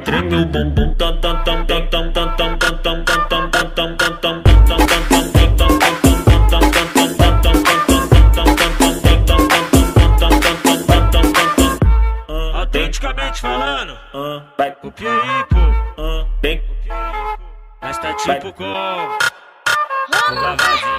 treme o bumbum, tam tam tam tam tam tam tam tam tam tam tam tam tam tam. Autenticamente falando, Vai o Pierico, bem, mas tá tipo com o Gavadinho.